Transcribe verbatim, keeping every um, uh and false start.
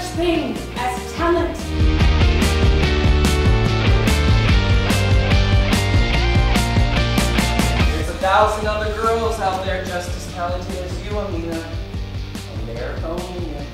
thing as talent. There's a thousand other girls out there just as talented as you, Amina. And they're only